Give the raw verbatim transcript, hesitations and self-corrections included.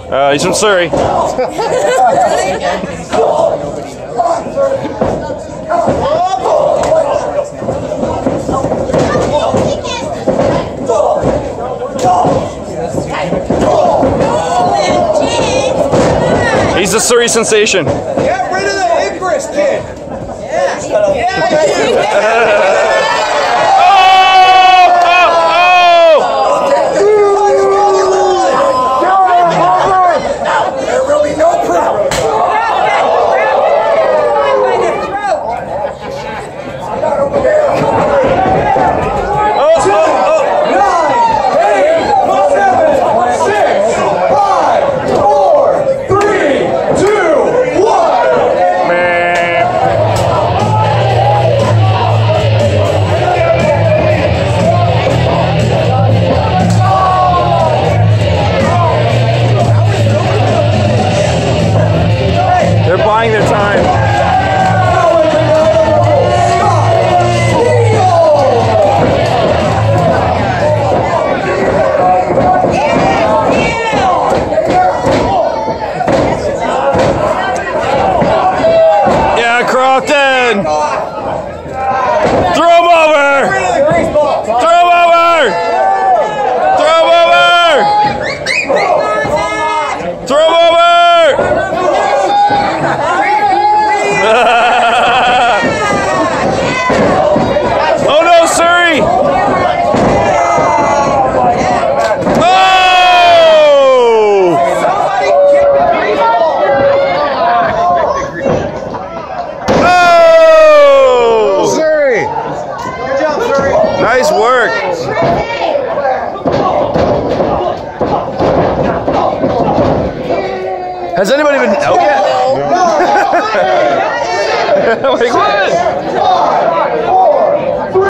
Uh, he's from Surrey. He's a Surrey sensation. Get rid of the Icarus kid. Yeah. Yeah. There will be no problem. They're buying their time. Yeah, Crofton! Throw him over! Throw him over! Throw him over! Throw him over! Oh no, Surrey! Oh! Oh! Surrey. Good job, Surrey. Nice work. Has anybody been out yet? Like what?